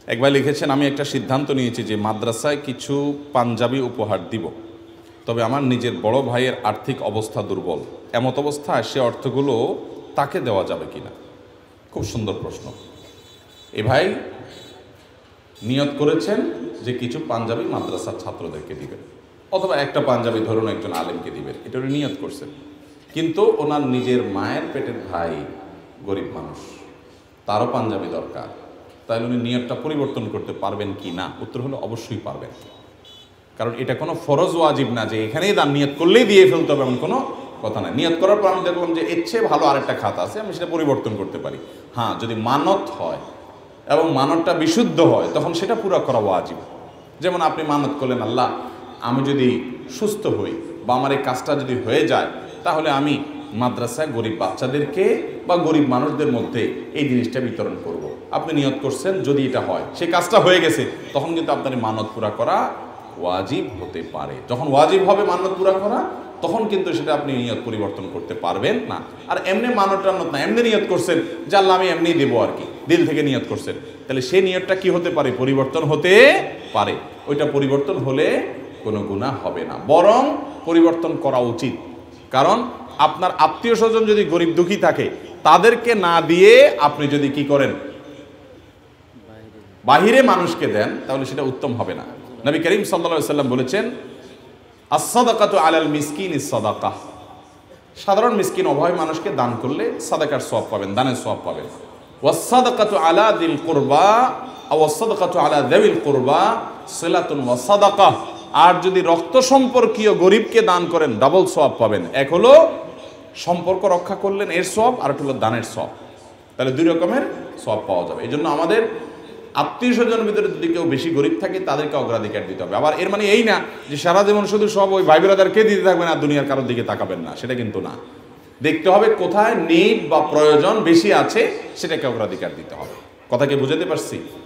এক ভাই লিখেছেন, আমি একটা সিদ্ধান্ত নিয়েছি যে মাদ্রাসায় কিছু পাঞ্জাবি উপহার দিব, তবে আমার নিজের বড় ভাইয়ের আর্থিক অবস্থা দুর্বল। এমত অবস্থায় সে অর্থগুলো তাকে দেওয়া যাবে কিনা? খুব সুন্দর প্রশ্ন। এ ভাই নিয়ত করেছেন যে কিছু পাঞ্জাবি মাদ্রাসার ছাত্রদেরকে দিবেন, অথবা একটা পাঞ্জাবি ধরুন একজন আলেমকে দিবেন, এটা উনি নিয়ত করছেন। কিন্তু ওনার নিজের মায়ের পেটের ভাই গরিব মানুষ, তারও পাঞ্জাবি দরকার, তাহলে উনি নিয়তটা পরিবর্তন করতে পারবেন কি না? উত্তর হলো অবশ্যই পারবেন। কারণ এটা কোনো ফরজ ওয়াজিব না যে এখানেই দান নিয়ত করলেই দিয়ে ফেলতে হবে, এমন কোনো কথা না। নিয়ত করার পর আমি দেখলাম যে এর চেয়ে ভালো আরেকটা খাত আছে, আমি সেটা পরিবর্তন করতে পারি। হ্যাঁ, যদি মানত হয় এবং মানতটা বিশুদ্ধ হয় তখন সেটা পুরো করা ওয়াজিব। যেমন আপনি মানত করলেন, আল্লাহ আমি যদি সুস্থ হই বা আমার এই কাজটা যদি হয়ে যায়, তাহলে আমি মাদ্রাসায় গরিব বাচ্চাদেরকে বা গরিব মানুষদের মধ্যে এই জিনিসটা বিতরণ করব। আপনি নিয়ত করছেন, যদি এটা হয়, সেই কাজটা হয়ে গেছে, তখন কিন্তু আপনার মানত পুরা করা ওয়াজিব হতে পারে। যখন ওয়াজিব হবে মানত পুরা করা, তখন কিন্তু সেটা আপনি নিয়ত পরিবর্তন করতে পারবেন না। আর এমনি মানত টানত না, এমনি নিয়ত করছেন যে আল্লাহ আমি এমনি দেবো আর কি, দিল থেকে নিয়ত করছেন, তাহলে সেই নিয়তটা কি হতে পারে? পরিবর্তন হতে পারে। ওইটা পরিবর্তন হলে কোনো গুনাহ হবে না, বরং পরিবর্তন করা উচিত। কারণ আপনার আত্মীয় স্বজন যদি গরিব দুঃখী থাকে, তাদেরকে না দিয়ে আপনি যদি কি করেন, বাহিরে মানুষকে দেন, তাহলে সেটা উত্তম হবে না। নবী করিম সাল্লাল্লাহু আলাইহি ওয়াসাল্লাম বলেছেন, আস-সাদাকাতু আলাল মিসকিনি সাদাকাহ, সাধারণ মিসকিন অভাবী মানুষকে দান করলে সাদাকার সওয়াব পাবেন, দানের সওয়াব পাবেন। ওয়াস-সাদাকাতু আলা যিল কুরবা আও ওয়াস-সাদাকাতু আলা যাবিল কুরবা সিলাতুন ওয়া সাদাকাহ, আর যদি রক্ত সম্পর্কীয় গরিবকে দান করেন ডাবল সওয়াব পাবেন। এক হলো সম্পর্ক রক্ষা করলেন এর সওয়াব, আর একটা হলো দানের সওয়াব। তাহলে দুই রকমের সওয়াব পাওয়া যাবে। এই জন্য আমাদের আত্মীয় স্বজনের ভিতরে যদি কেউ বেশি গরিব থাকে, তাদেরকে অগ্রাধিকার দিতে হবে। আবার এর মানে এই না যে সারা জীবন শুধু সব ওই ভাই ব্রাদারকে দিতে থাকবেন আর দুনিয়ার কারোর দিকে তাকাবেন না, সেটা কিন্তু না। দেখতে হবে কোথায় নিড বা প্রয়োজন বেশি আছে, সেটাকে অগ্রাধিকার দিতে হবে। কথা কি বুঝাতে পারছি?